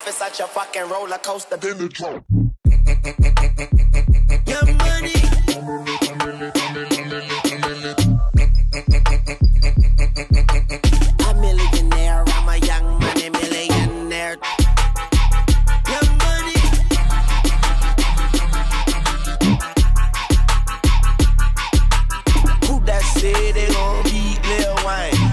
It's such a fucking roller coaster. Then the drop. Your money. A millionaire, I'm a young money millionaire. Your money. Who that said they gon' beat Lil Wayne?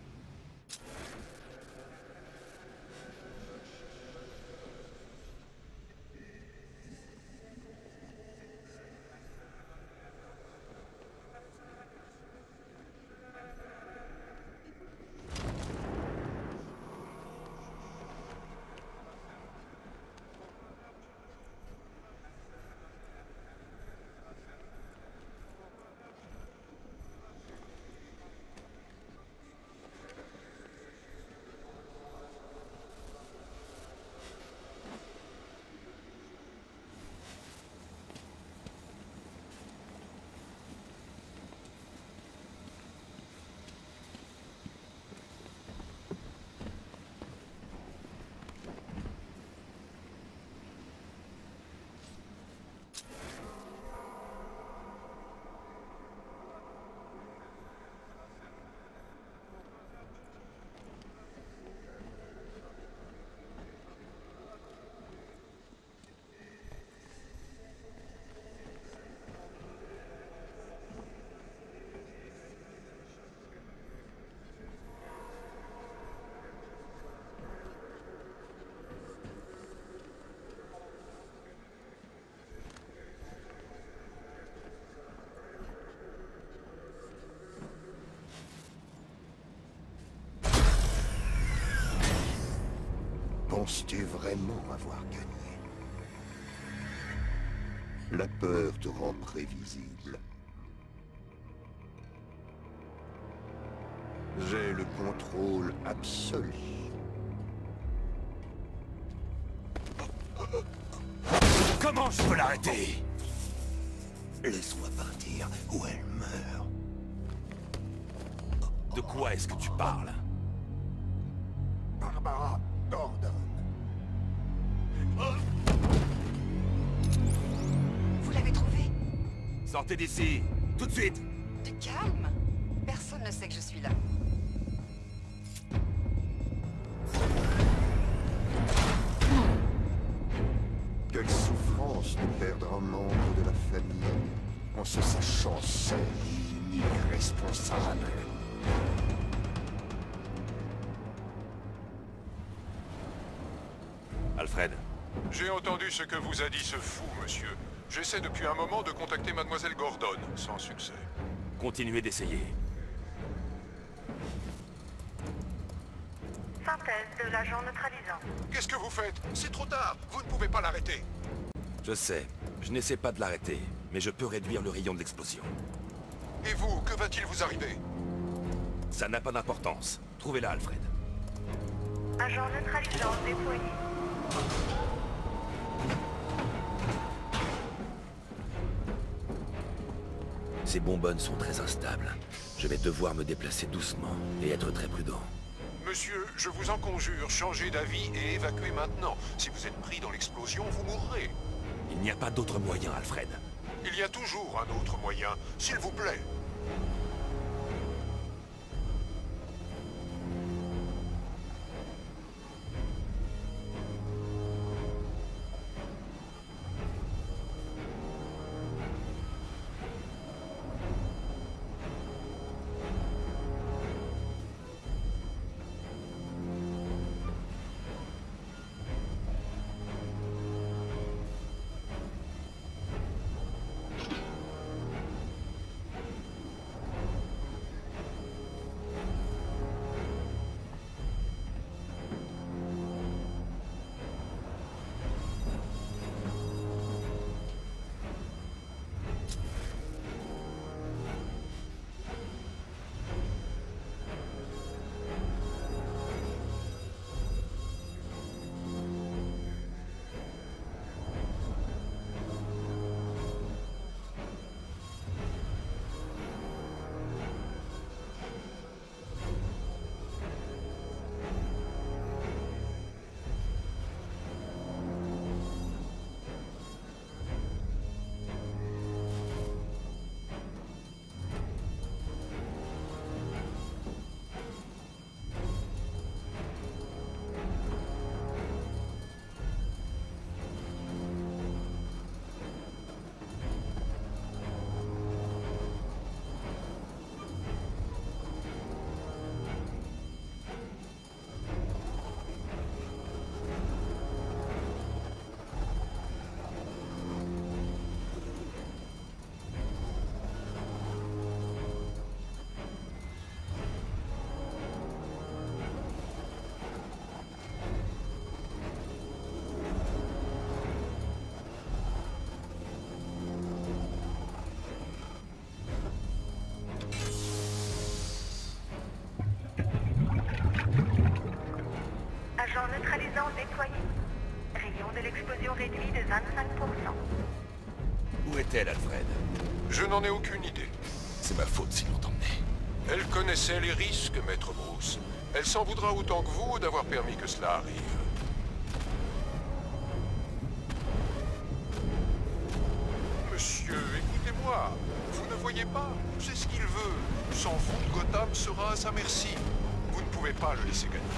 Penses-tu vraiment avoir gagné? La peur te rend prévisible. J'ai le contrôle absolu. Comment je peux l'arrêter? Laisse-moi partir ou elle meurt. De quoi est-ce que tu parles? Barbara Gordon. Vous l'avez trouvé? Sortez d'ici, tout de suite! Du calme. Personne ne sait que je suis là. Quelle souffrance de perdre un membre de la famille en se sachant seul et irresponsable. Alfred, J'ai entendu ce que vous a dit ce fou, monsieur. J'essaie depuis un moment de contacter Mademoiselle Gordon, sans succès. continuez d'essayer. Synthèse de l'agent neutralisant. Qu'est-ce que vous faites? C'est trop tard. Vous ne pouvez pas l'arrêter. Je sais, je n'essaie pas de l'arrêter, mais je peux réduire le rayon de l'explosion. Et vous, que va-t-il vous arriver? Ça n'a pas d'importance. Trouvez-la, Alfred. Agent neutralisant déployé. Ces bonbonnes sont très instables. Je vais devoir me déplacer doucement et être très prudent. Monsieur, je vous en conjure, changez d'avis et évacuez maintenant. Si vous êtes pris dans l'explosion, vous mourrez. Il n'y a pas d'autre moyen, Alfred. Il y a toujours un autre moyen, s'il vous plaît. Agent neutralisant déployé. Rayon de l'explosion réduit de 25%. Où est-elle, Alfred? Je n'en ai aucune idée. C'est ma faute s'ils l'ont emmenée. Elle connaissait les risques, Maître Bruce. Elle s'en voudra autant que vous d'avoir permis que cela arrive. Monsieur, écoutez-moi. Vous ne voyez pas? C'est ce qu'il veut. Sans vous, Gotham sera à sa merci. Vous ne pouvez pas le laisser gagner.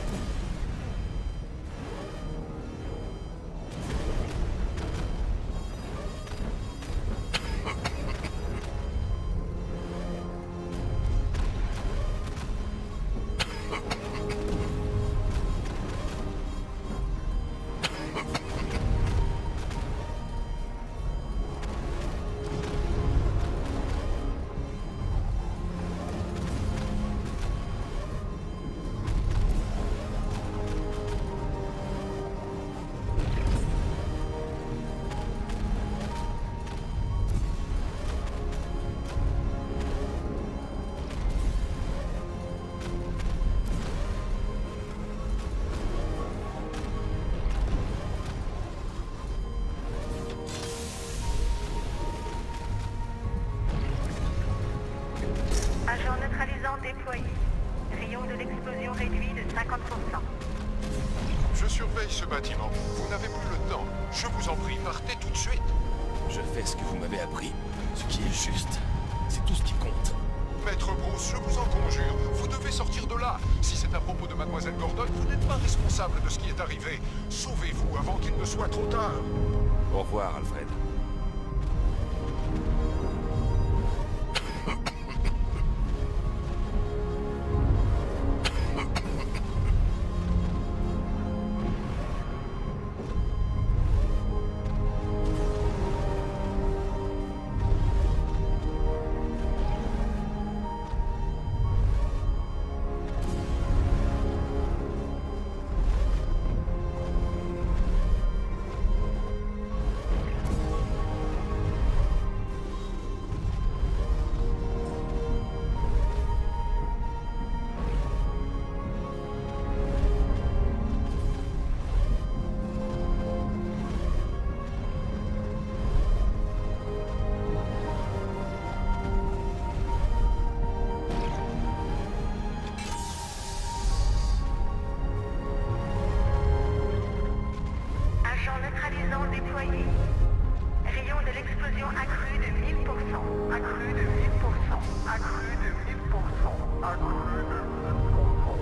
Agent neutralisant déployé. Rayon de l'explosion réduit de 50%. Je surveille ce bâtiment. Vous n'avez plus le temps. Je vous en prie, partez tout de suite. Je fais ce que vous m'avez appris. Ce qui est juste. C'est tout ce qui compte. Maître Bruce, je vous en conjure, vous devez sortir de là. Si c'est à propos de Mademoiselle Gordon, vous n'êtes pas responsable de ce qui est arrivé. Sauvez-vous avant qu'il ne soit trop tard. Au revoir, Alfred. Agent neutralisant déployé. Rayon de l'explosion accru de 1000%. Accru de 1000%. Accru de 1000%. Accru de 1000%.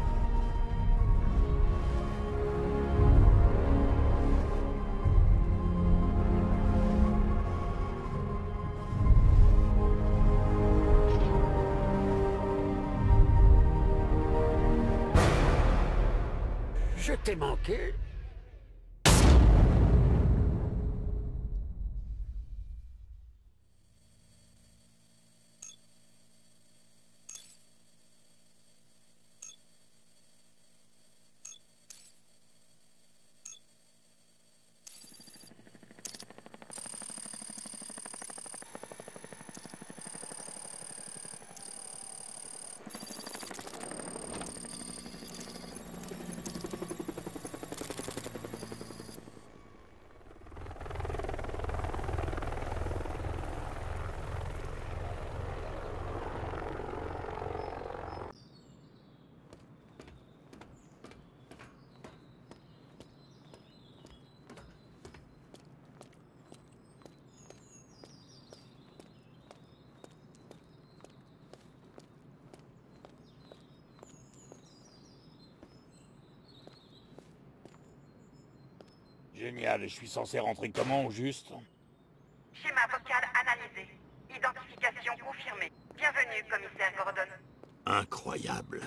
Je t'ai manqué. Génial, et je suis censé rentrer comment au juste? Schéma vocal analysé. Identification confirmée. Bienvenue, commissaire Gordon. Incroyable.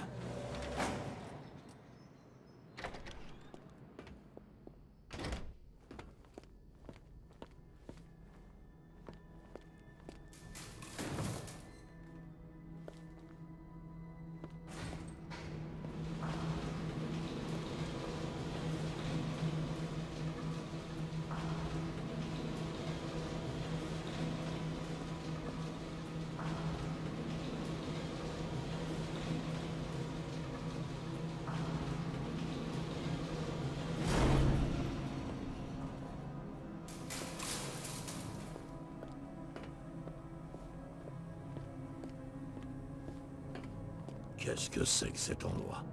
Qu'est-ce que c'est que cet endroit?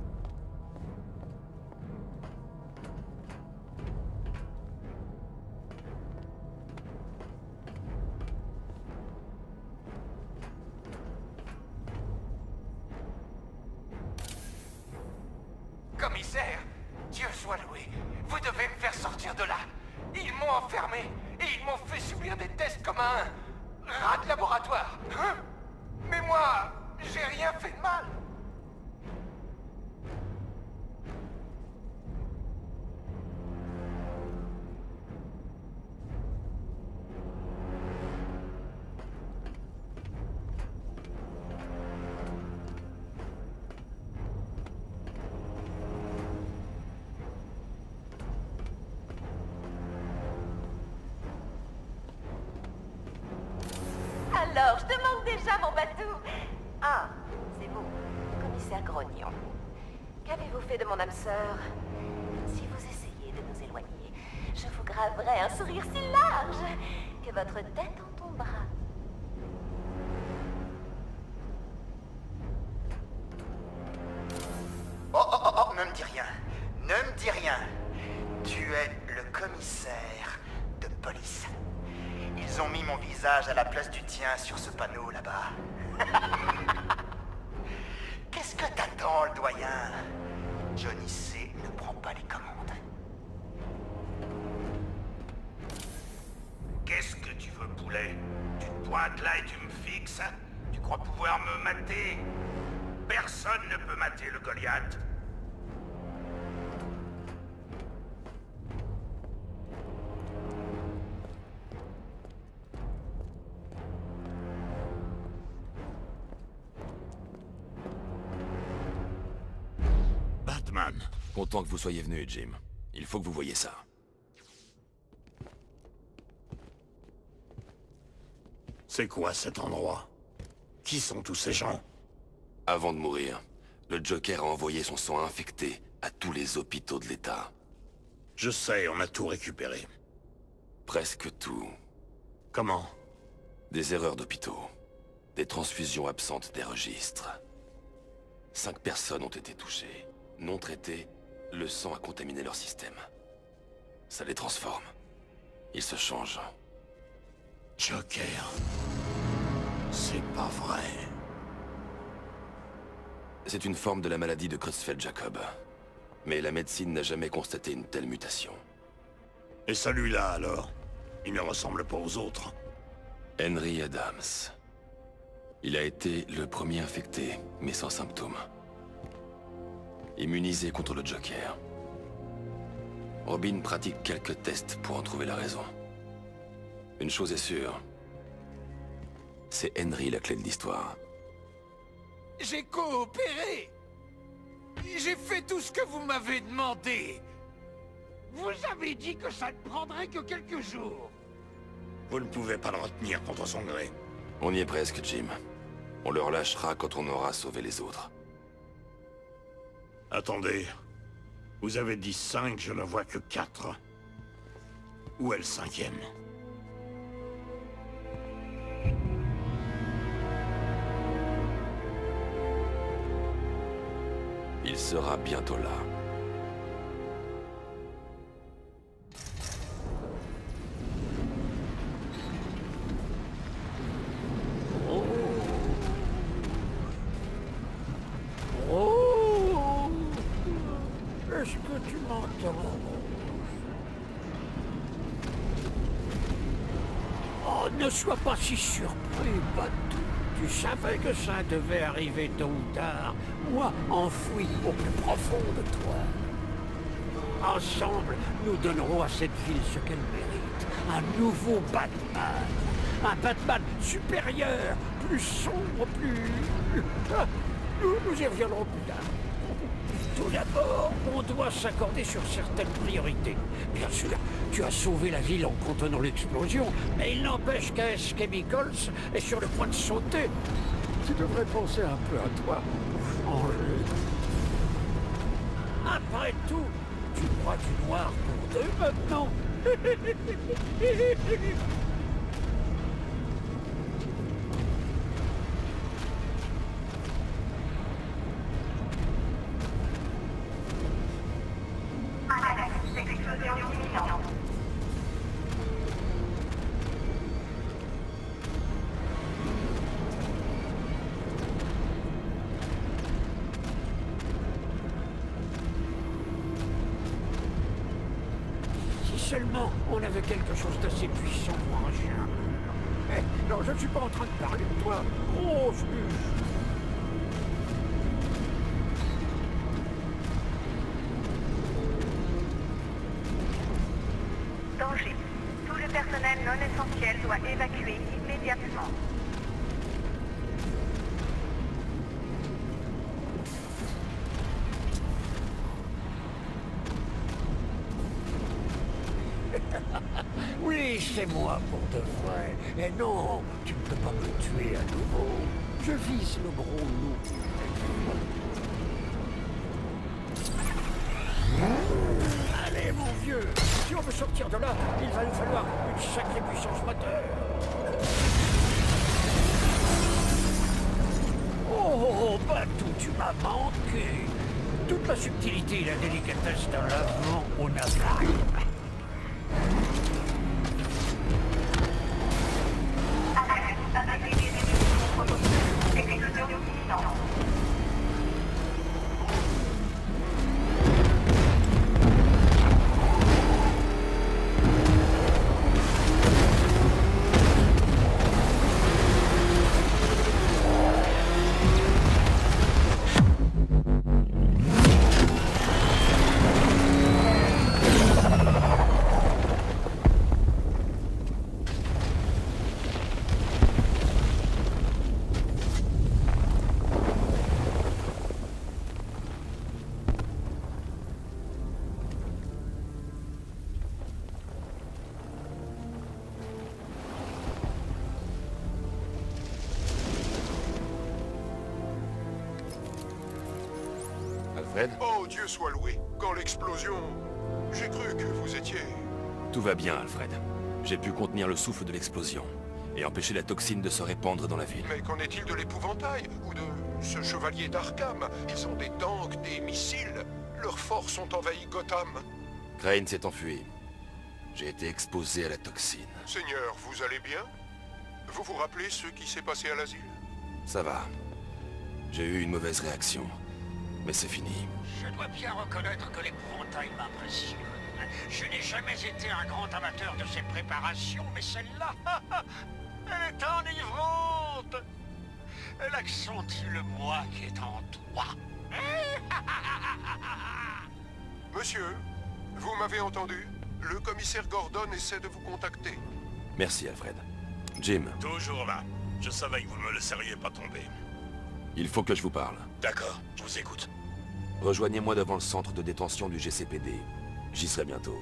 Commissaire, Dieu soit loué, vous devez me faire sortir de là. Ils m'ont enfermé et ils m'ont fait subir des tests comme un rat de laboratoire. Hein? Mais moi, j'ai rien fait de mal. Alors, je te manque déjà, mon bateau. Ah, c'est vous, commissaire Grognon. Qu'avez-vous fait de mon âme sœur? Si vous essayez de nous éloigner, je vous graverai un sourire si large que votre tête en tombera. Oh, ne me dis rien. Ne me dis rien. Tu es le commissaire de police. Ils ont mis mon visage à la place du tien sur ce panneau là-bas. Qu'est-ce que t'attends, le doyen? Johnny C ne prend pas les commandes. Qu'est-ce que tu veux, poulet? Tu te pointes là et tu me fixes? Tu crois pouvoir me mater? Personne ne peut mater le Goliath. Batman. Content que vous soyez venu, Jim. Il faut que vous voyiez ça. C'est quoi cet endroit? Qui sont tous ces gens? Avant de mourir, le Joker a envoyé son sang infecté à tous les hôpitaux de l'État. Je sais, on a tout récupéré. Presque tout. Comment? Des erreurs d'hôpitaux. Des transfusions absentes des registres. 5 personnes ont été touchées. Non traitées, le sang a contaminé leur système. Ça les transforme. Ils se changent. Joker... C'est pas vrai. C'est une forme de la maladie de Creutzfeldt-Jakob. Mais la médecine n'a jamais constaté une telle mutation. Et celui-là, alors? Il ne ressemble pas aux autres. Henry Adams. Il a été le premier infecté, mais sans symptômes. Immunisé contre le Joker. Robin pratique quelques tests pour en trouver la raison. Une chose est sûre. C'est Henry la clé de l'histoire. J'ai coopéré. J'ai fait tout ce que vous m'avez demandé. Vous avez dit que ça ne prendrait que quelques jours. Vous ne pouvez pas le retenir contre son gré. On y est presque, Jim. On le relâchera quand on aura sauvé les autres. Attendez. Vous avez dit 5, je ne vois que 4. Où est le 5e? Il sera bientôt là. Oh! Est-ce que tu m'entends? Oh, ne sois pas si surpris, Batou. Tu savais que ça devait arriver tôt ou tard. Moi, enfoui au plus profond de toi. Ensemble, nous donnerons à cette ville ce qu'elle mérite. Un nouveau Batman. Un Batman supérieur, plus sombre, plus... Nous y reviendrons plus tard. Tout d'abord, on doit s'accorder sur certaines priorités. Bien sûr, tu as sauvé la ville en contenant l'explosion, mais il n'empêche qu'AS Chemicals est sur le point de sauter. Tu devrais penser un peu à toi, Angers. Après tout, tu crois du noir pour 2 maintenant? seulement on avait quelque chose d'assez puissant pour arracher un mur. Eh, non, je ne suis pas en train de parler de toi. Oh, Danger. Tout le personnel non essentiel doit évacuer immédiatement. Oui, c'est moi pour de vrai. Et non, tu ne peux pas me tuer à nouveau. Je vise le gros loup. Allez, mon vieux, si on veut sortir de là, il va nous falloir une sacrée puissance moteur. Oh, Batou, tu m'as manqué. Toute la subtilité et la délicatesse d'un lavement au navire. Alfred? Oh, Dieu soit loué. Quand l'explosion... J'ai cru que vous étiez... Tout va bien, Alfred. J'ai pu contenir le souffle de l'explosion et empêcher la toxine de se répandre dans la ville. Mais qu'en est-il de l'épouvantail? Ou de ce chevalier d'Arkham? Ils ont des tanks, des missiles. Leurs forces ont envahi Gotham. Crane s'est enfui. J'ai été exposé à la toxine. Seigneur, vous allez bien? Vous vous rappelez ce qui s'est passé à l'asile? Ça va. J'ai eu une mauvaise réaction. Mais c'est fini. Je dois bien reconnaître que l'épouvantail m'impressionne. Je n'ai jamais été un grand amateur de ces préparations, mais celle-là, elle est enivrante. Elle accentue le moi qui est en toi. Monsieur, vous m'avez entendu? Le commissaire Gordon essaie de vous contacter. Merci, Alfred. Jim. Toujours là. Je savais que vous ne me laisseriez pas tomber. Il faut que je vous parle. D'accord, je vous écoute. Rejoignez-moi devant le centre de détention du GCPD. J'y serai bientôt.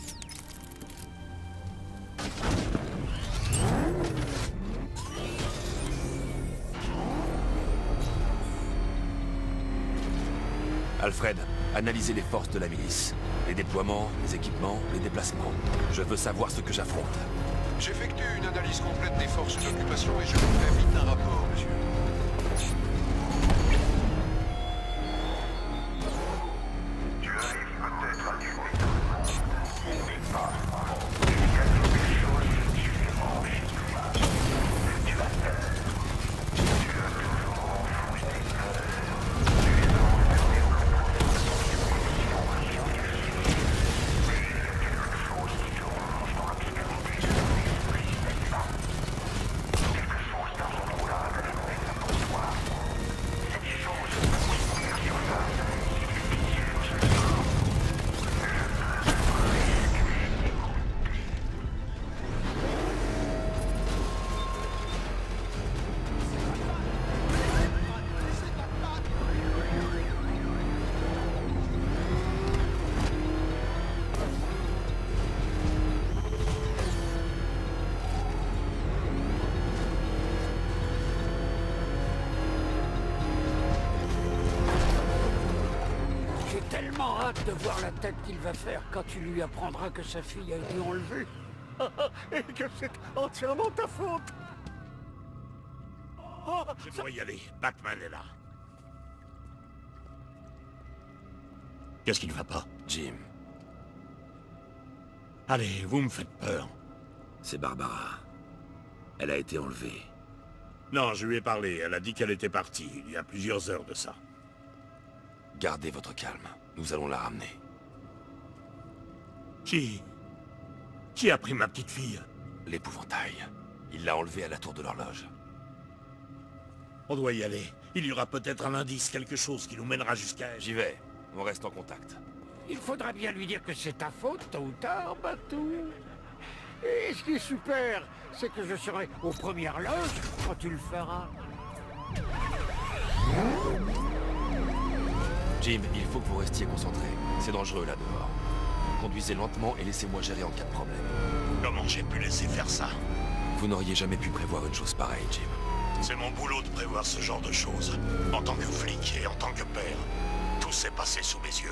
Alfred, analysez les forces de la milice. Les déploiements, les équipements, les déplacements. Je veux savoir ce que j'affronte. J'effectue une analyse complète des forces d'occupation et je vous fais vite un rapport, monsieur. Hâte de voir la tête qu'il va faire quand tu lui apprendras que sa fille a été enlevée. Et que c'est entièrement ta faute. Je dois y aller. Batman est là. Qu'est-ce qui ne va pas? Jim. Allez, vous me faites peur. C'est Barbara. Elle a été enlevée. Non, je lui ai parlé. Elle a dit qu'elle était partie, il y a plusieurs heures de ça. Gardez votre calme. Nous allons la ramener. Qui a pris ma petite fille? L'épouvantail. Il l'a enlevée à la tour de l'horloge. On doit y aller. Il y aura peut-être un indice, quelque chose qui nous mènera jusqu'à elle. J'y vais. On reste en contact. Il faudra bien lui dire que c'est ta faute, tôt ou tard, Batou. Et ce qui est super, c'est que je serai aux premières loges quand tu le feras. Jim, il faut que vous restiez concentré. C'est dangereux là dehors. Conduisez lentement et laissez-moi gérer en cas de problème. Comment j'ai pu laisser faire ça? Vous n'auriez jamais pu prévoir une chose pareille, Jim. C'est mon boulot de prévoir ce genre de choses. En tant que flic et en tant que père, tout s'est passé sous mes yeux.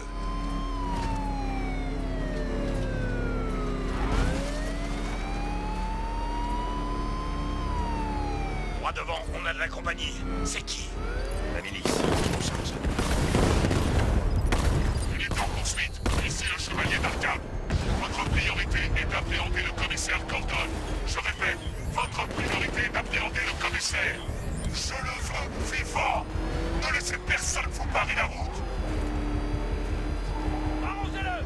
Droit devant, on a de la compagnie. C'est qui? La milice. On charge. Unité en poursuite. Ici le chevalier d'Arkham. Votre priorité est d'appréhender le commissaire Gordon. Je répète, votre priorité est d'appréhender le commissaire. Je le veux vivant. Ne laissez personne vous barrer la route. Arrosez-le!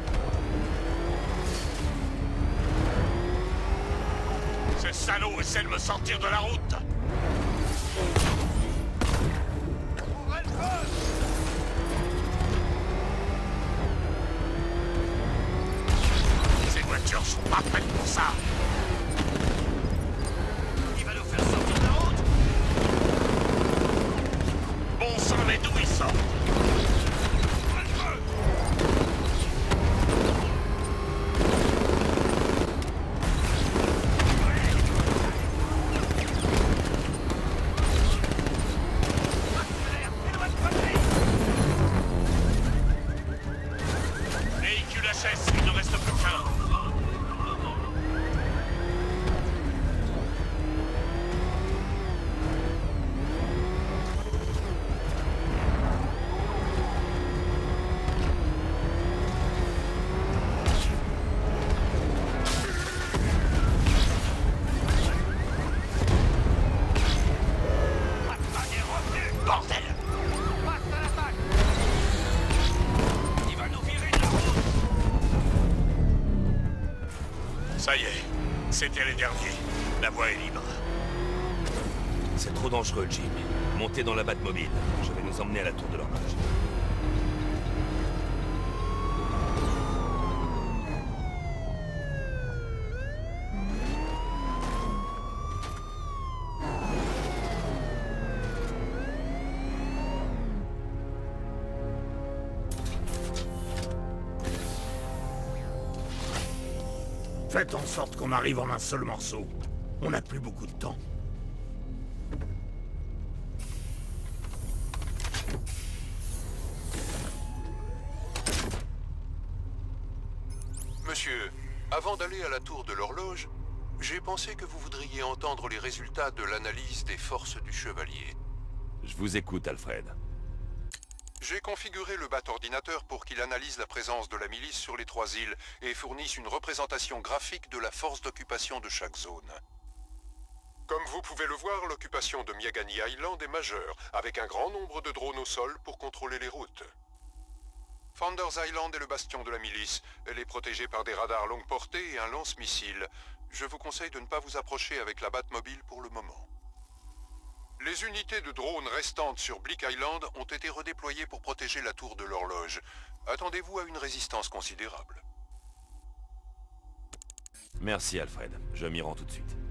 Ce salaud essaie de me sortir de la route. Ces voitures sont pas prêtes pour ça. Il va nous faire sortir de la route. Bon sang, mais d'où il sort? Véhicule HS, il ne reste plus qu'un. Bordel! Il va nous virer de la route! Ça y est, c'était les derniers. La voie est libre. C'est trop dangereux, Jim. Montez dans la Batmobile. Je vais nous emmener à la tour de l'horloge. Faites en sorte qu'on arrive en un seul morceau. On n'a plus beaucoup de temps. Monsieur, avant d'aller à la tour de l'horloge, j'ai pensé que vous voudriez entendre les résultats de l'analyse des forces du chevalier. Je vous écoute, Alfred. J'ai configuré le bat-ordinateur pour qu'il analyse la présence de la milice sur les 3 îles et fournisse une représentation graphique de la force d'occupation de chaque zone. Comme vous pouvez le voir, l'occupation de Miagani Island est majeure, avec un grand nombre de drones au sol pour contrôler les routes. Founders Island est le bastion de la milice. Elle est protégée par des radars longue portée et un lance-missile. Je vous conseille de ne pas vous approcher avec la Batmobile pour le moment. Les unités de drones restantes sur Bleak Island ont été redéployées pour protéger la tour de l'horloge. Attendez-vous à une résistance considérable. Merci, Alfred. Je m'y rends tout de suite.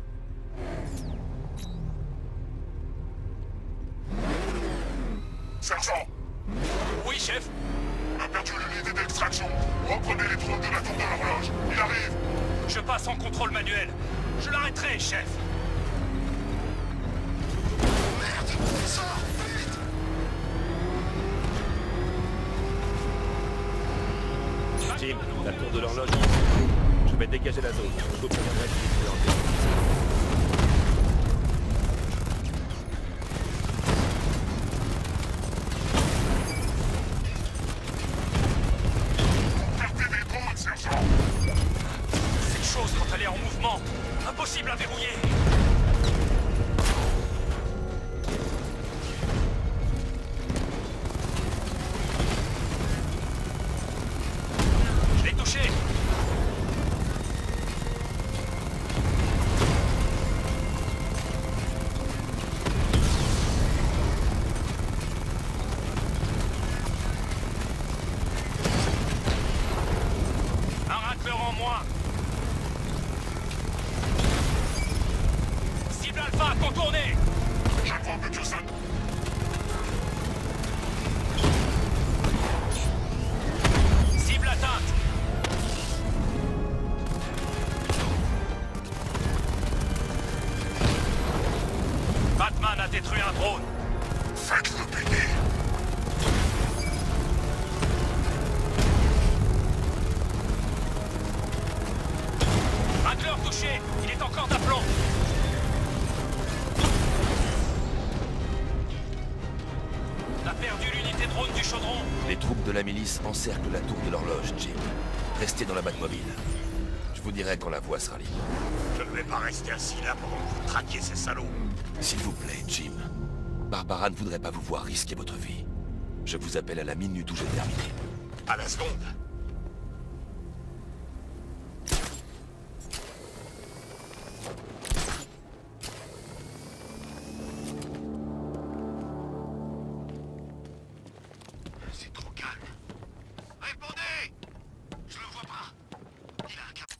Sergent! Oui, chef? On a perdu l'unité d'extraction. Reprenez les drones de la tour de l'horloge. Il arrive! Je passe en contrôle manuel. Je l'arrêterai, chef. Merde! Sors! Vite! Jim, la tour de l'horloge. Je vais dégager la zone. Je vous préviendrai si vous pouvez entrer. Cette chose quand elle est en mouvement, impossible à verrouiller. Je l'ai touché. contourner! J'informe Johnson. Cible atteinte! Batman a détruit un drone. Faites-le péter. Adler touché, il est encore d'aplomb. On a perdu l'unité drone du chaudron. Les troupes de la milice encerclent la tour de l'horloge, Jim. Restez dans la Batmobile. Je vous dirai quand la voie sera libre. Je ne vais pas rester assis là pendant que vous traquiez ces salauds. S'il vous plaît, Jim. Barbara ne voudrait pas vous voir risquer votre vie. Je vous appelle à la minute où j'ai terminé. À la seconde. C'est trop calme. Répondez! Je le vois pas. Il a un cap.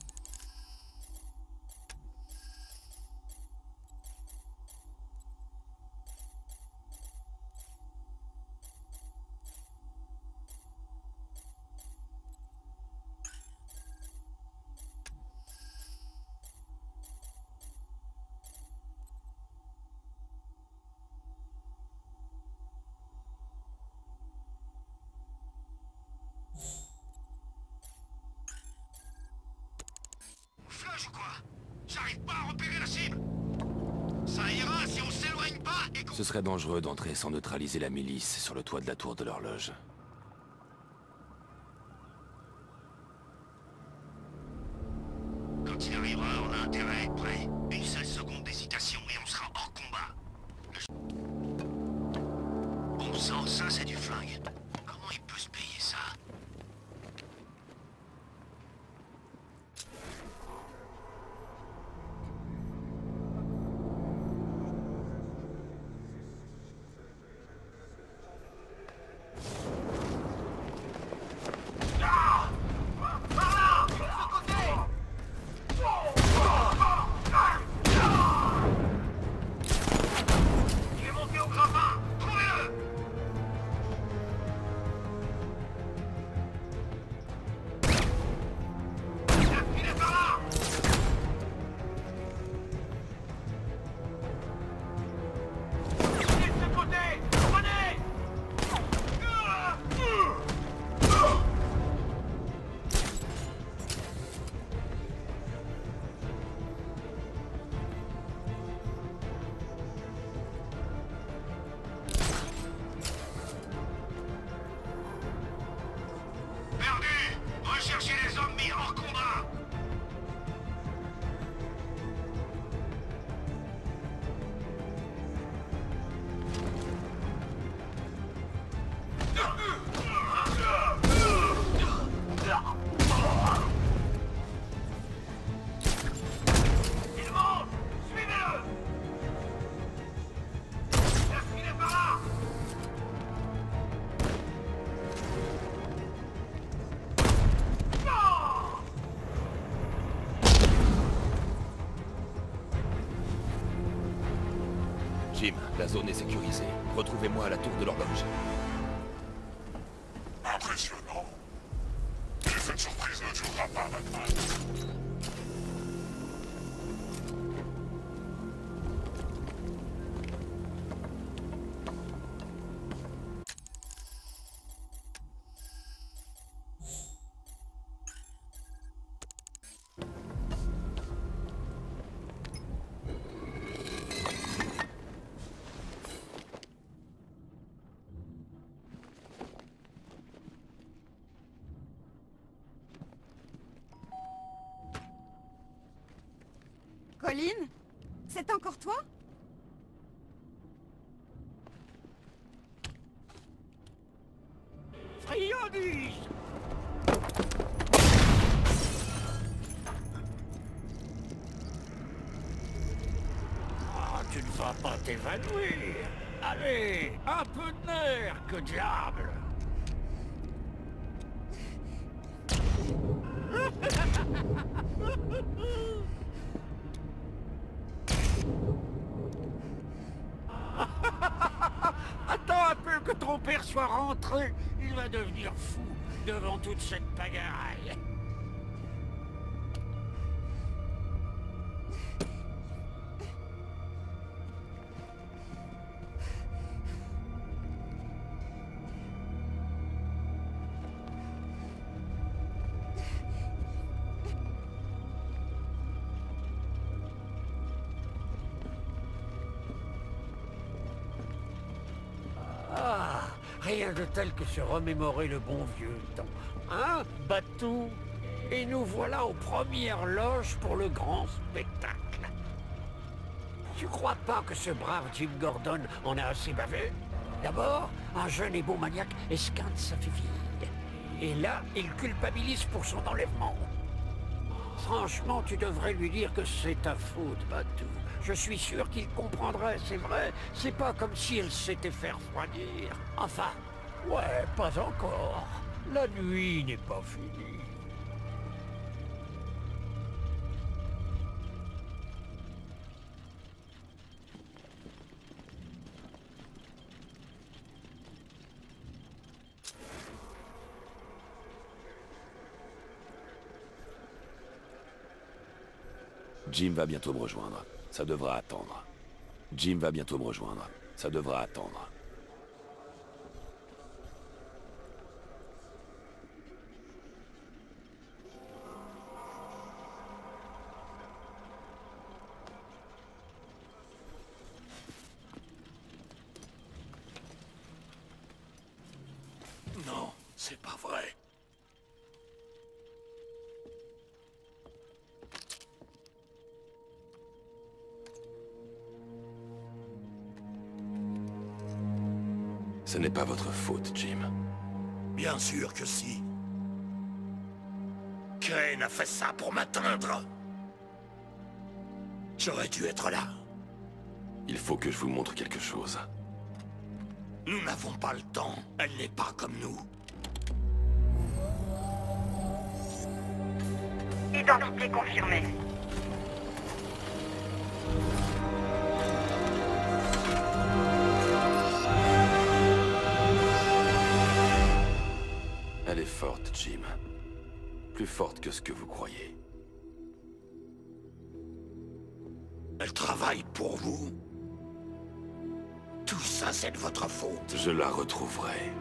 Flash ou quoi? J'arrive pas à repérer la cible. Ça ira si on s'éloigne pas et qu'on... Ce serait dangereux d'entrer sans neutraliser la milice sur le toit de la tour de l'horloge. Quand il arrivera, on a intérêt à être prêt. Une seule seconde d'hésitation et on sera hors combat. Bon sang, ça c'est du flingue. Comment il peut se payer ça? Il est monté au grappin. Trouvez-le. Il est par là. Il est de ce côté. Prenez. Perdu. Recherchez les zombies hors combat. Il monte. Suivez-le. Il est par là. Jim, la zone est sécurisée. Retrouvez-moi à la tour de l'horloge. Impressionnant. L'effet de surprise ne durera pas, Batman. Colin? C'est encore toi? Friandise! Ah, tu ne vas pas t'évanouir. Allez, un peu de nerf, que diable! l'aperçoit rentrer, il va devenir fou devant toute cette pagaille. Ah, rien de tel que se remémorer le bon vieux temps. Hein, Batou? Et nous voilà aux premières loges pour le grand spectacle. Tu crois pas que ce brave Jim Gordon en a assez bavé? D'abord, un jeune et beau maniaque esquinte sa fille. Et là, il culpabilise pour son enlèvement. Franchement, tu devrais lui dire que c'est ta faute, Batou. Je suis sûr qu'il comprendrait, c'est vrai. C'est pas comme si elle s'était fait refroidir. Enfin, ouais, pas encore. La nuit n'est pas finie. Jim va bientôt me rejoindre. Ça devra attendre. Jim va bientôt me rejoindre. Ça devra attendre. Non, c'est pas vrai. Ce n'est pas votre faute, Jim. Bien sûr que si. Crane a fait ça pour m'atteindre. J'aurais dû être là. Il faut que je vous montre quelque chose. Nous n'avons pas le temps. Elle n'est pas comme nous. Identité confirmée. Elle est forte, Jim. Plus forte que ce que vous croyez. Elle travaille pour vous. Tout ça, c'est de votre faute. Je la retrouverai.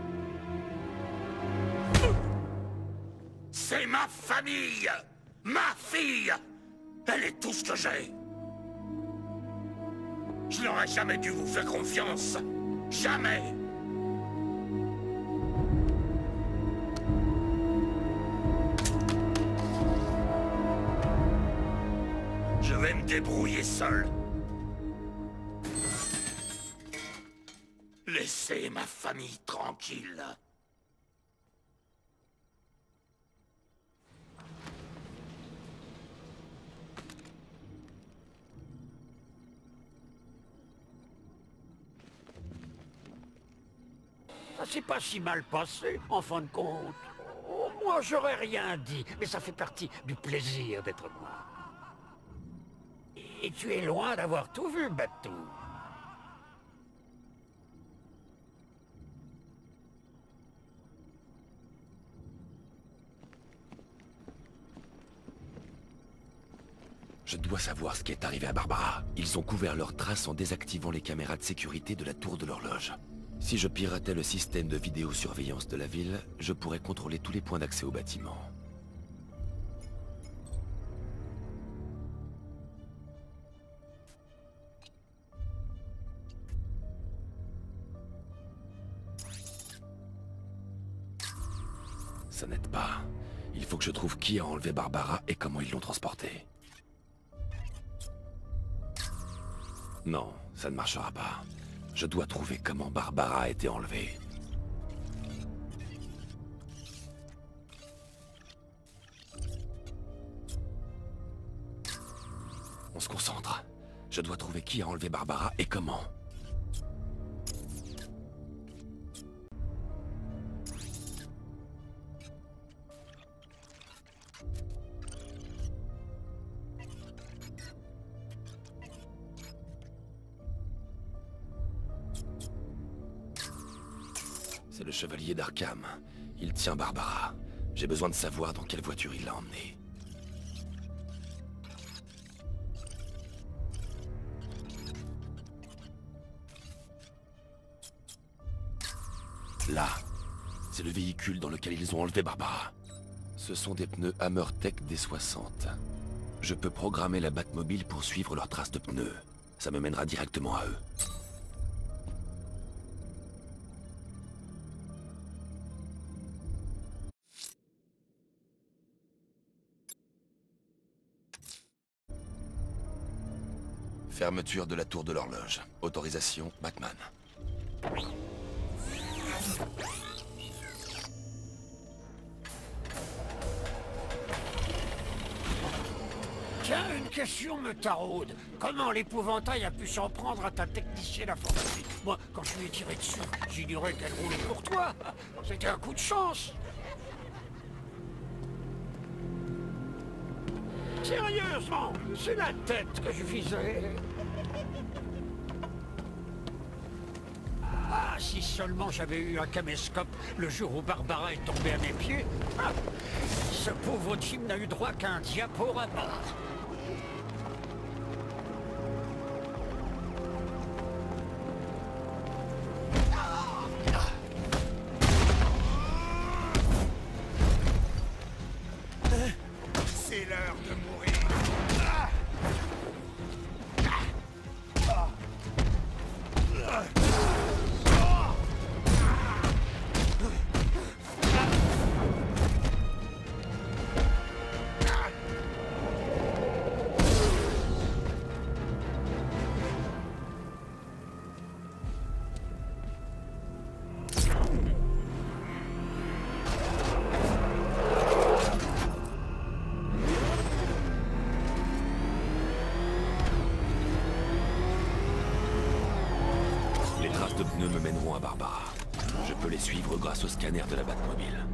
C'est ma famille! Ma fille! Elle est tout ce que j'ai. Je n'aurais jamais dû vous faire confiance. Jamais! Je vais me débrouiller seul. Laissez ma famille tranquille. Ça s'est pas si mal passé, en fin de compte. Oh, moi, j'aurais rien dit, mais ça fait partie du plaisir d'être moi. Et tu es loin d'avoir tout vu, Batou. Je dois savoir ce qui est arrivé à Barbara. Ils ont couvert leurs traces en désactivant les caméras de sécurité de la tour de l'horloge. Si je piratais le système de vidéosurveillance de la ville, je pourrais contrôler tous les points d'accès au bâtiment. Ça n'aide pas. Il faut que je trouve qui a enlevé Barbara et comment ils l'ont transportée. Non, ça ne marchera pas. Je dois trouver comment Barbara a été enlevée. On se concentre. Je dois trouver qui a enlevé Barbara et comment. C'est le chevalier d'Arkham. Il tient Barbara. J'ai besoin de savoir dans quelle voiture il l'a emmenée. Là, c'est le véhicule dans lequel ils ont enlevé Barbara. Ce sont des pneus HammerTech D60. Je peux programmer la Batmobile pour suivre leurs traces de pneus. Ça me mènera directement à eux. Fermeture de la tour de l'horloge. Autorisation Batman. Tiens, une question me taraude. Comment l'épouvantail a pu s'en prendre à ta technicienne informatique? Moi, quand je lui ai tiré dessus, j'ignorais qu'elle roulait pour toi. C'était un coup de chance. Sérieusement, c'est la tête que je visais. Ah, si seulement j'avais eu un caméscope le jour où Barbara est tombée à mes pieds. Ah, ce pauvre Jim n'a eu droit qu'à un diaporama. C'est l'heure de mourir. De pneus me mèneront à Barbara. Je peux les suivre grâce au scanner de la Batmobile.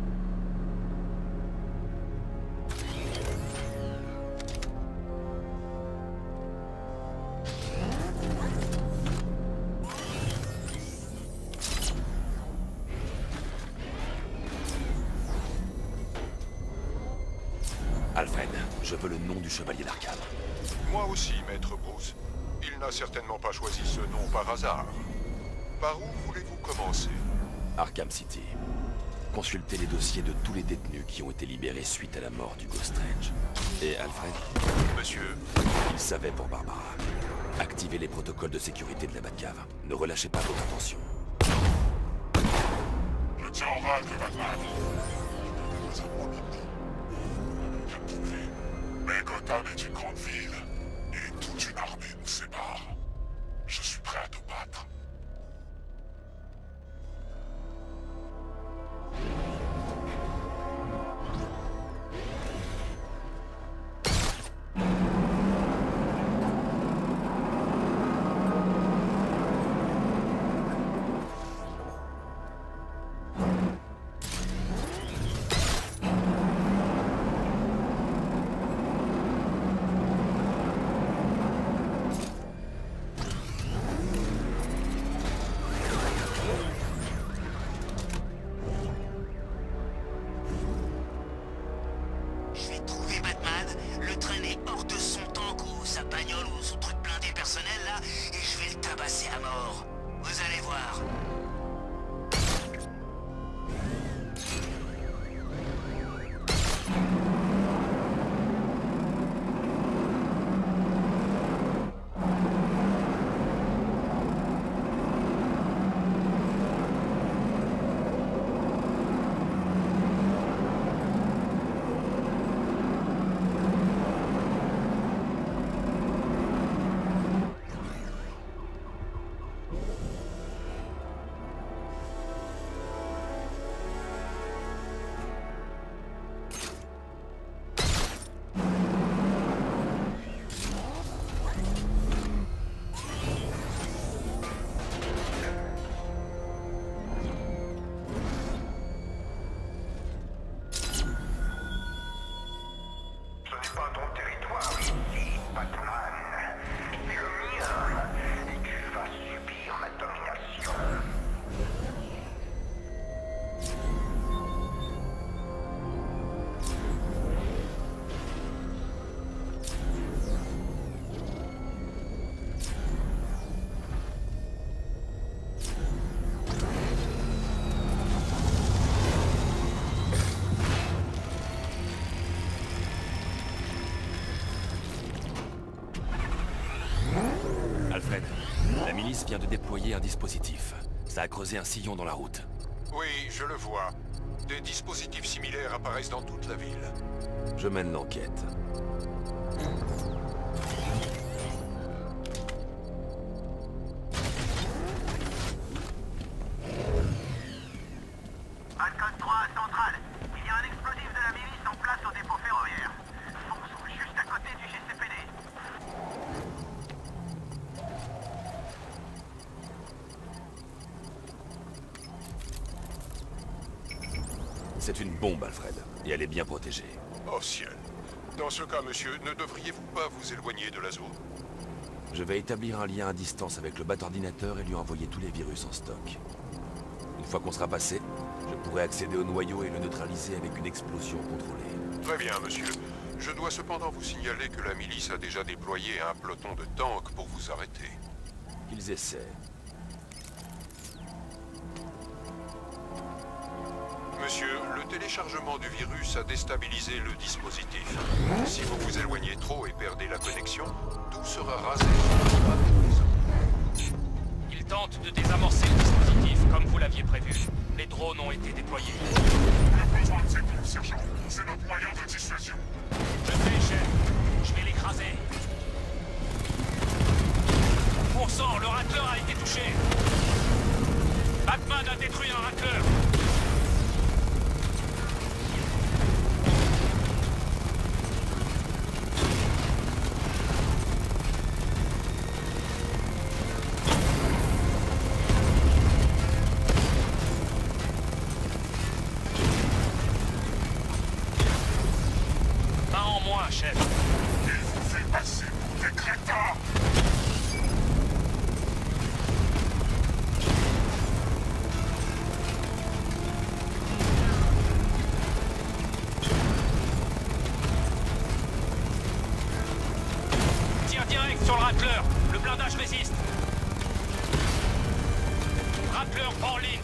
Alfred, je veux le nom du chevalier d'Arkham. Moi aussi, maître Bruce. Il n'a certainement pas choisi ce nom par hasard. Par où voulez-vous commencer? Arkham City. Consultez les dossiers de tous les détenus qui ont été libérés suite à la mort du Ghost Strange. Et Alfred? Monsieur? Il savait pour Barbara. Activez les protocoles de sécurité de la Batcave. Ne relâchez pas votre attention. Je tiens en rage de Batman. Nous avons je pouvais. Mais Gotham est une grande ville, et toute une armée nous sépare. Je suis prêt à te battre. milice vient de déployer un dispositif. Ça a creusé un sillon dans la route. Oui, je le vois. Des dispositifs similaires apparaissent dans toute la ville. Je mène l'enquête. Alcon 3 à Centrale. Il y a un explosif de la milice en place au dépôt ferroviaire. Fonce juste à côté du GCPD. C'est une bombe, Alfred, et elle est bien protégée. Oh ciel. Dans ce cas, monsieur, ne devriez-vous pas vous éloigner de la zone? Je vais établir un lien à distance avec le bâtordinateur et lui envoyer tous les virus en stock. Une fois qu'on sera passé, je pourrai accéder au noyau et le neutraliser avec une explosion contrôlée. Très bien, monsieur. Je dois cependant vous signaler que la milice a déjà déployé un peloton de tanks pour vous arrêter. Qu'ils essaient. Monsieur, le téléchargement du virus a déstabilisé le dispositif. Si vous vous éloignez trop et perdez la connexion, tout sera rasé. Il tente de désamorcer le dispositif, comme vous l'aviez prévu. Les drones ont été déployés. Pas besoin de ces bombes, sergent. C'est notre moyen de dissuasion. Je sais, chef. Je vais l'écraser. Bon sang, le racleur a été touché. Batman a détruit un racleur. Chef. Il vous fait passer pour des crétins. Tire direct sur le racleur. Le blindage résiste. Racleur en ligne.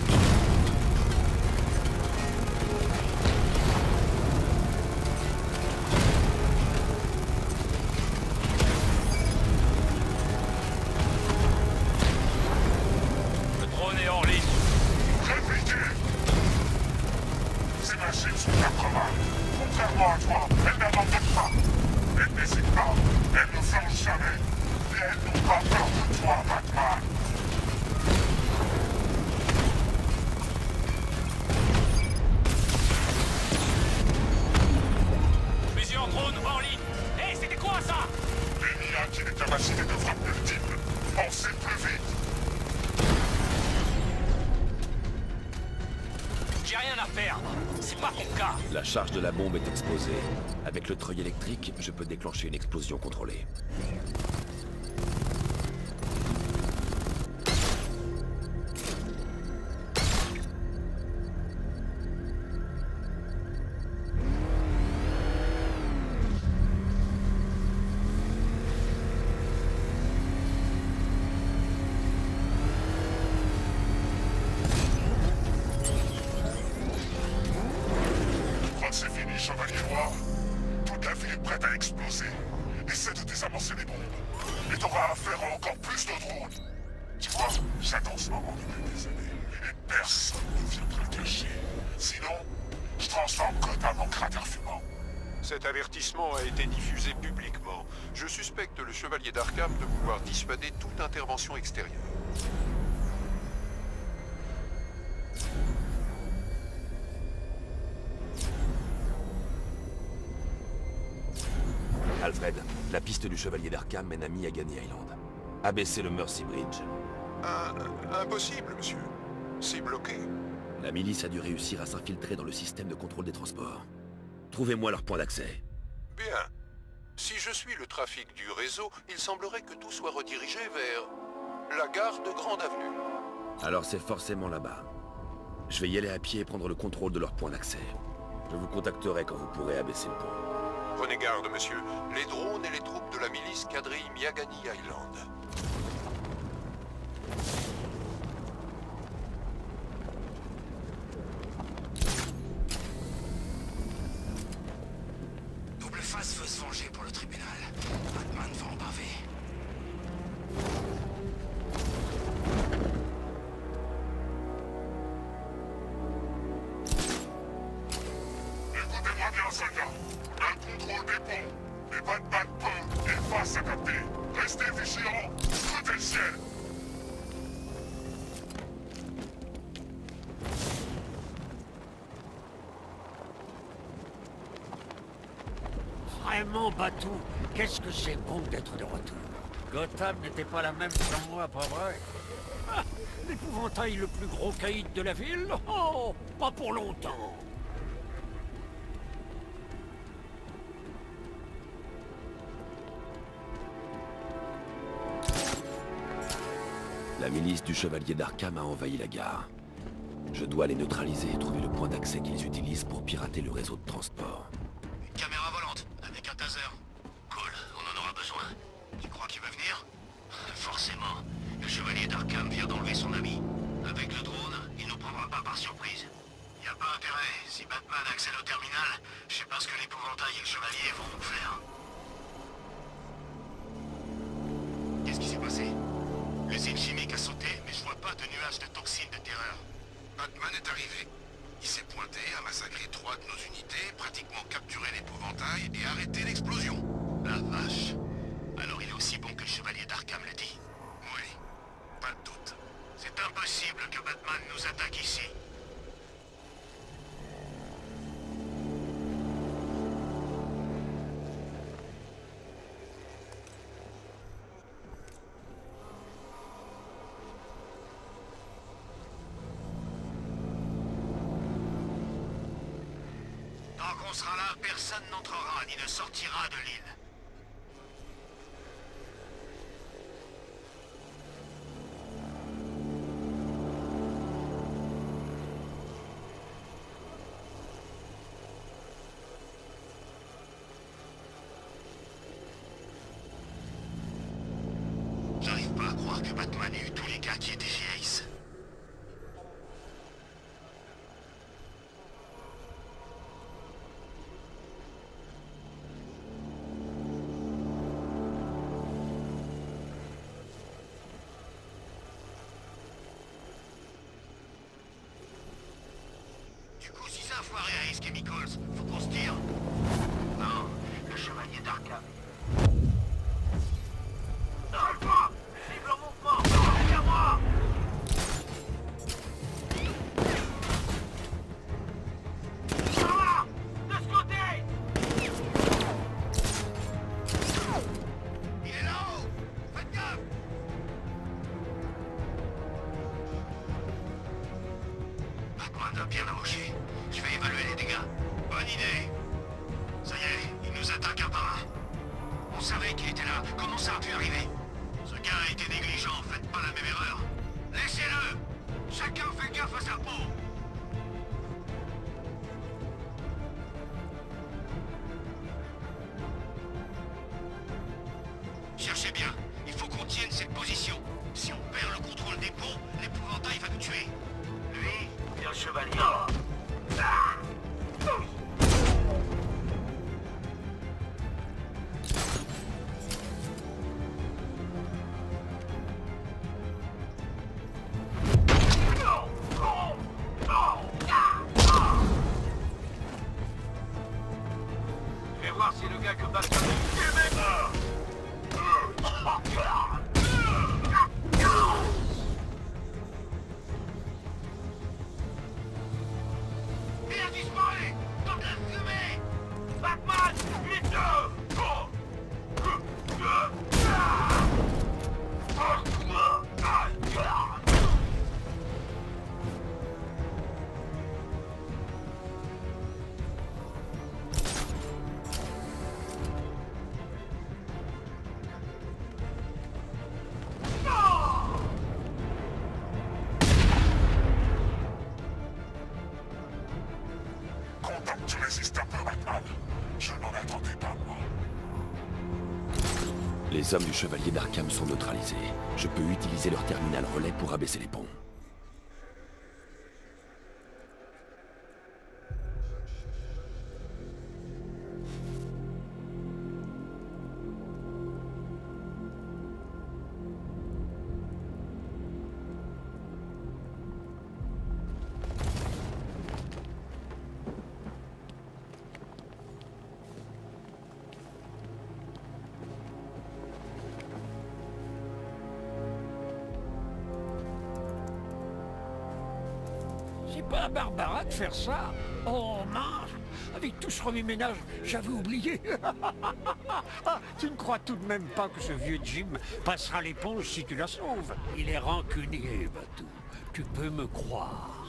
Contrairement à toi, elles n'abandonnent pas. Elles n'hésitent pas. Elles ne flanchent jamais. Et elles n'ont pas peur de toi, Batman. Plusieurs drones en ligne. Hé, c'était quoi ça? Une IA qui a des capacités de frappe multiples. Pensez plus vite. J'ai rien à perdre. C'est pas ton cas. La charge de la bombe est exposée. Avec le treuil électrique, je peux déclencher une explosion contrôlée. Chevalier Noir, toute la ville est prête à exploser. Essaie de désamorcer les bombes. Et t'auras affaire à encore plus de drones. Tu vois, j'attends ce moment depuis des années. Et personne ne viendra le cacher. Sinon, je transforme Gotham en cratère fumant. Cet avertissement a été diffusé publiquement. Je suspecte le Chevalier d'Arkham de vouloir dissuader toute intervention extérieure. Alfred, la piste du Chevalier d'Arkham mène à Miagani Island. Abaissez le Mercy Bridge. Impossible, monsieur. C'est bloqué. La milice a dû réussir à s'infiltrer dans le système de contrôle des transports. Trouvez-moi leur point d'accès. Bien. Si je suis le trafic du réseau, il semblerait que tout soit redirigé vers la gare de Grande Avenue. Alors c'est forcément là-bas. Je vais y aller à pied et prendre le contrôle de leur point d'accès. Je vous contacterai quand vous pourrez abaisser le pont. Prenez garde, monsieur. Les drones et les troupes de la milice quadrillent Miagani Island. Double Face veut se venger pour le tribunal. Batman va en baver. Pas de balle peu, et pas s'adapter. Restez vigilants, scrutez le ciel. Vraiment, Batou, qu'est-ce que c'est bon d'être de retour. Gotham n'était pas la même sans moi, pas vrai? Ah, l'épouvantail le plus gros caïd de la ville? Oh, pas pour longtemps. La milice du Chevalier d'Arkham a envahi la gare. Je dois les neutraliser et trouver le point d'accès qu'ils utilisent pour pirater le réseau de transport. Une caméra volante, avec un taser. Cool, on en aura besoin. Tu crois qu'il va venir? Forcément. Le Chevalier d'Arkham vient d'enlever son ami. Avec le drone, il nous prendra pas par surprise. Y a pas intérêt. Si Batman accède au terminal, je sais pas ce que l'épouvantail et le Chevalier vont nous faire. Qu'est-ce qui s'est passé? L'usine chimique a sauté, mais je vois pas de nuages de toxines de terreur. Batman est arrivé. Il s'est pointé, a massacré 3 de nos unités, pratiquement capturé l'épouvantail et arrêté l'explosion. La vache. Alors il est aussi bon que le Chevalier d'Arkham le dit. Oui, pas de doute. C'est impossible que Batman nous attaque ici. Tant qu'on sera là, personne n'entrera ni ne sortira de l'île. J'arrive pas à croire que Batman ait eu tous les gars qui étaient chez Ace. Du coup, si ça a foiré à Ace Chemicals, faut qu'on se tire. Non, le Chevalier d'Arkham. Arrête-toi! Cible en mouvement! Derrière moi! Par là! De ce côté! Il est là-haut! Faites gaffe! Batman doit bien embaucher. Je vais évaluer les dégâts. Bonne idée. Ça y est, il nous attaque un par un. On savait qu'il était là. Comment ça a pu arriver? Ce gars a été négligent, faites pas la même erreur. Laissez-le! Chacun fait gaffe à sa peau! Cherchez bien, il faut qu'on tienne cette position. Si on perd le contrôle des ponts, l'épouvantail va nous tuer. Lui, bien le Chevalier. Je vais voir si le gars que Batman il a disparu! Dans de la fumée! Batman! Vite! Content que tu résistes un peu, Batman. Je n'en attendais pas, moi. Les hommes du Chevalier d'Arkham sont neutralisés. Je peux utiliser leur terminal relais pour abaisser les ponts. pas à Barbara de faire ça. Oh mince, avec tout ce remue-ménage, j'avais oublié. Tu ne crois tout de même pas que ce vieux Jim passera l'éponge si tu la sauves? Il est rancunier, Batou. Tu peux me croire.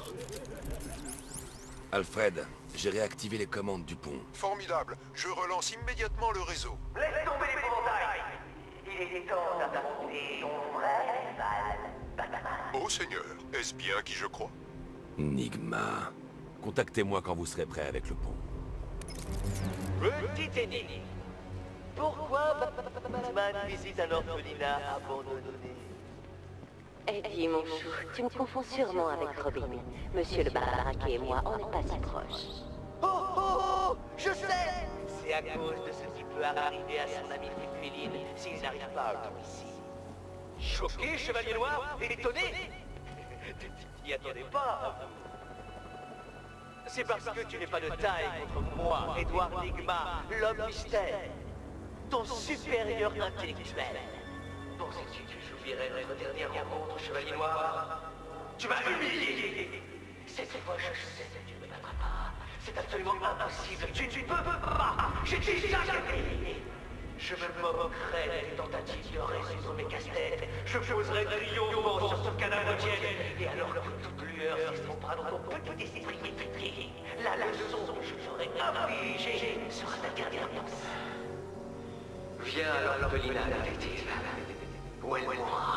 Alfred, j'ai réactivé les commandes du pont. Formidable. Je relance immédiatement le réseau. Laisse tomber l'épouvantail. Il est temps d'affronter ton vrai rival, Batman. Oh Seigneur, est-ce bien qui je crois? Nigma. Contactez-moi quand vous serez prêt avec le pont. Petite énigme. Pourquoi Batman visite un orphelinat abandonné? Eddie, mon chou, tu me confonds sûrement avec Robin. Monsieur le baraquet et moi, on n'est pas si proches. Oh oh oh, je sais. C'est à cause de ce qui peut arriver à son ami Féline s'il n'arrive pas à tout ici. Choqué, Chevalier Noir? Étonné? Tu t'y attendais pas? C'est parce que tu n'es pas de taille contre moi, Edward Nigma, l'homme mystère. Ton supérieur intellectuel. Pensais-tu que j'oublierais notre dernière rencontre, Chevalier Noir? Tu m'as humilié. Cette fois, je sais que tu ne me battras pas. C'est absolument impossible. Tu ne peux pas. J'ai déjà gagné. Je me moquerai de tes tentatives de résoudre mes casse-têtes. Je poserai triomphalement sur ce cadavre tiède. Et alors que toute lueur s'estrompera dans ton petit esprit pétrifié, la leçon que je ferai infliger sera ta dernière danse. Viens à l'orphelinat, détective. Où elle mourra.